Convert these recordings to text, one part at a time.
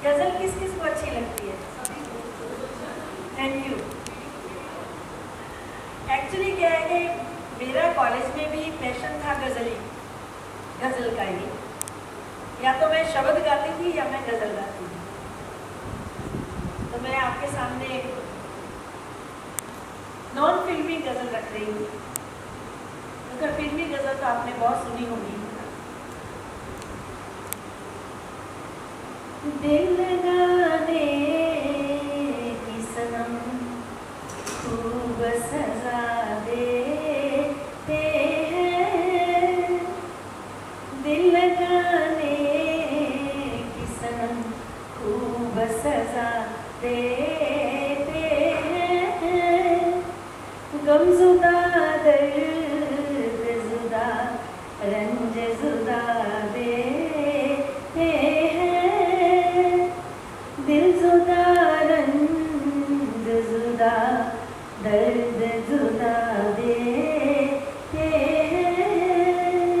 गजल किस किस को अच्छी लगती है? Thank you. एक्चुअली क्या है कि मेरा कॉलेज में भी पैशन था गजल का ही। या तो मैं शब्द गाती थी या मैं गजल गाती थी। तो मैं आपके सामने नॉन फिल्मी गजल रख रही हूँ। अगर फिल्मी गजल तो आपने बहुत सुनी होगी। दिल लगाने की सनम खूब सजा देते हैं, दिल लगाने की सनम खूब सजा देते हैं, गमजुदा दर्द जुदा रंज जुदा देते हैं, दिल जुदा रंज जुदा दर्द जुदा देते हैं।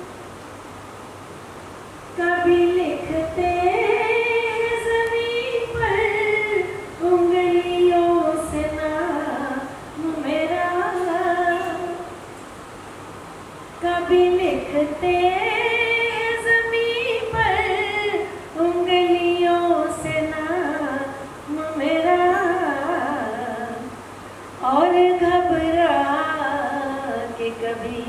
कभी लिखते ज़मीं पर उंगलियों से नाम मेरा, कभी लिखते ज़मीं पर उंगलियों से नाम मेरा, और घबरा के कभी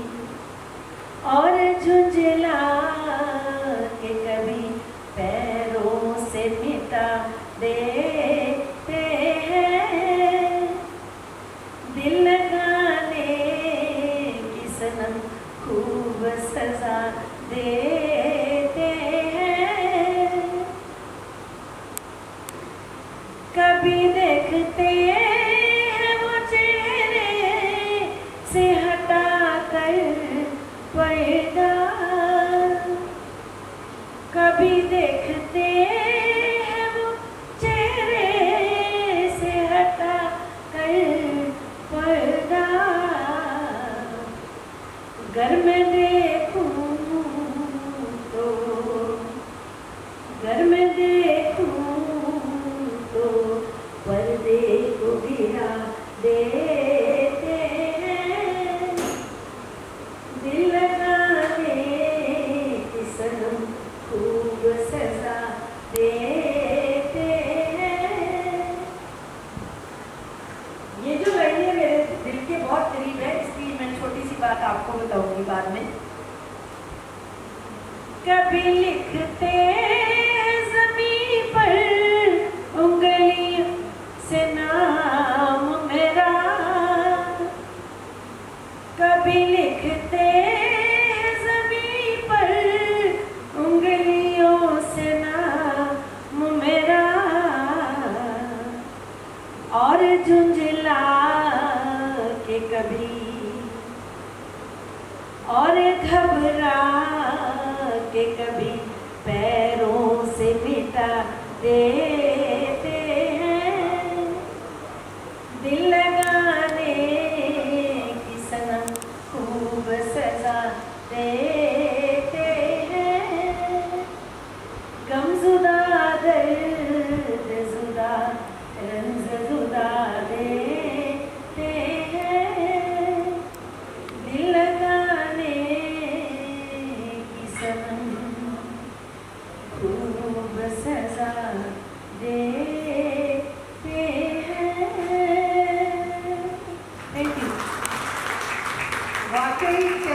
और झुंझला के कभी पैरों से मिटा देते हैं, दिल लगाने की सनम खूब सजा देते हैं। कभी देखते हैं वो चेहरे से हटा कर पर्दा, कभी देखते हैं वो चेहरे से हटा कर पर्दा, घर में देखूं तो घर में देखूं तो पर्दे को गिरा देते हैं, दिल लगाने की सनम खूब सजा देते हैं। ये जो लाइन है मेरे दिल के बहुत करीब है, इसलिए मैं छोटी सी बात आपको बताऊंगी बाद में। कभी लिखते ज़मीं पर उंगलियों से नाम मेरा, कभी लिखते ज़मीं पर उंगलियों से नाम मेरा, और झुंझला के कभी और घबरा के कभी पैरों से मिटा देते हैं, दिल लगाने की सनम खूब सजा देते हैं, गमजुदा दर्द जुदा रंज जुदा देते हैं, दिल लगाने की सनम खूब सजा देते हैं। Thank you. वाकई